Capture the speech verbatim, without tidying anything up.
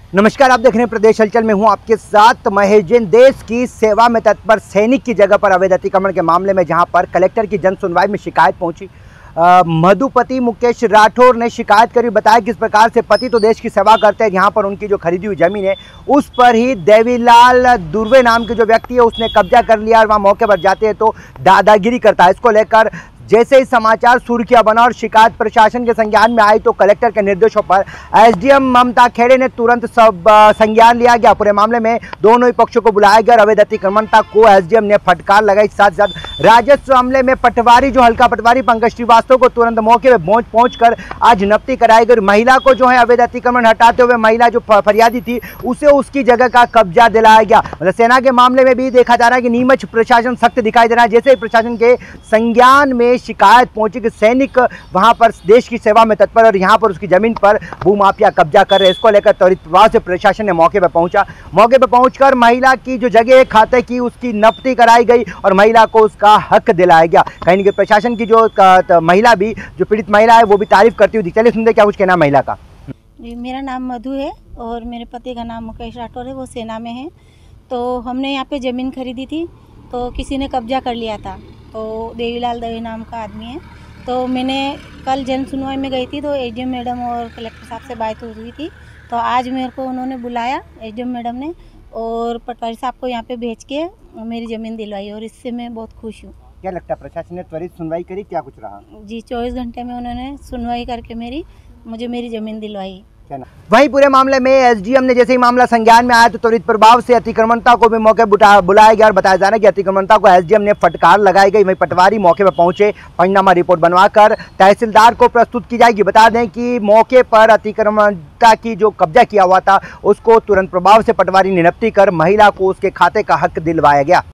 नमस्कार, आप देख रहे हैं प्रदेश हलचल में हूं आपके साथ महेश जैन। देश की सेवा में तत्पर सैनिक की जगह पर अवैध अतिक्रमण के मामले में जहां पर कलेक्टर की जन सुनवाई में शिकायत पहुंची, मधुपति मुकेश राठौर ने शिकायत करी। बताया किस प्रकार से पति तो देश की सेवा करते हैं, यहाँ पर उनकी जो खरीदी हुई जमीन है उस पर ही देवीलाल दुर्वे नाम के जो व्यक्ति है उसने कब्जा कर लिया और वहाँ मौके पर जाते हैं तो दादागिरी करता है। इसको लेकर जैसे ही समाचार सुर्खियां बना और शिकायत प्रशासन के संज्ञान में आई तो कलेक्टर के निर्देशों पर एसडीएम ममता खेड़े ने तुरंत सब संज्ञान लिया गया। पूरे मामले में दोनों ही पक्षों को बुलाया गया और अवैध अतिक्रमणता को एसडीएम ने फटकार लगाई। साथ साथ राजस्व मामले में पटवारी जो हल्का पटवारी पंकज श्रीवास्तव को तुरंत मौके पर पहुंच पहुंचकर आज नफ्ती कराई गई। महिला को जो है अवैध अतिक्रमण हटाते हुए महिला जो फरियादी थी उसे उसकी जगह का कब्जा दिलाया गया। मतलब सेना के मामले में भी देखा जा रहा है कि नीमच प्रशासन सख्त दिखाई दे रहा है। जैसे ही प्रशासन के संज्ञान में शिकायत पहुंची कि सैनिक वहां पर देश की सेवा में तत्पर और यहां पर उसकी जमीन पर भूमाफिया कब्जा कर रहे हैं, इसको लेकर त्वरित प्रभाव से प्रशासन ने मौके पर पहुंचा। मौके पर पहुंचकर महिला की जो जगह खाते की उसकी नफ्ती कराई गई और महिला को उसका हक दिलाया गया। कहीं ना कहीं प्रशासन की जो महिला भी जो पीड़ित महिला है वो भी तारीफ करती हुई। चलिए सुनते क्या कुछ कहना महिला का। जी, मेरा नाम मधु है और मेरे पति का नाम मुकेश राठौर है, वो सेना में है। तो हमने यहाँ पे ज़मीन खरीदी थी तो किसी ने कब्जा कर लिया था, तो देवीलाल दवे नाम का आदमी है। तो मैंने कल जन सुनवाई में गई थी तो एसडीएम मैडम और कलेक्टर साहब से बात हुई थी, तो आज मेरे को उन्होंने बुलाया एसडीएम मैडम ने और पटवारी साहब को यहाँ पे भेज के मेरी ज़मीन दिलवाई और इससे मैं बहुत खुश हूँ। क्या लगता है प्रशासन ने त्वरित सुनवाई करी, क्या कुछ रहा? जी, चौबीस घंटे में उन्होंने सुनवाई करके मेरी मुझे मेरी ज़मीन दिलवाई। वहीं पूरे मामले में एसडीएम ने जैसे ही मामला संज्ञान में आया तो त्वरित प्रभाव से अतिक्रमणता को भी मौके बुलाया गया और बताया जा रहा है कि अतिक्रमणता को एसडीएम ने फटकार लगाई गई। वहीं पटवारी मौके पर पहुंचे, पंचनामा रिपोर्ट बनवाकर तहसीलदार को प्रस्तुत की जाएगी। बता दें कि मौके पर अतिक्रमणता की जो कब्जा किया हुआ था उसको तुरंत प्रभाव से पटवारी ने निपटी कर महिला को उसके खाते का हक दिलवाया गया।